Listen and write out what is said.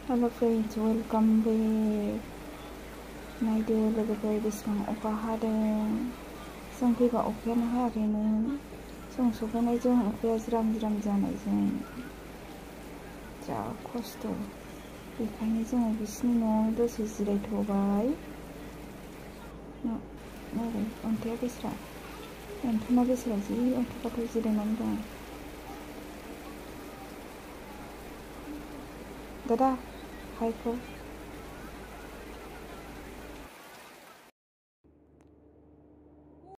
Hello friends, welcome bake. नायदो लोगोफोर बेसेबां अखा हादों। जों फैबा अखायानो हायाखैमोन। जों सफैनायजों अखाया ज्राम ज्राम जानायजों जा खस्थ'। बेखायनो जोङो बिसिनि न'आव दसे जिरायथ'बाय। नायलाय अन्थाइआ बेसेरा, अन्थाइआ बेसेरा जि अन्थाव बाथाव जिरायनानै दं। दादा हायखौ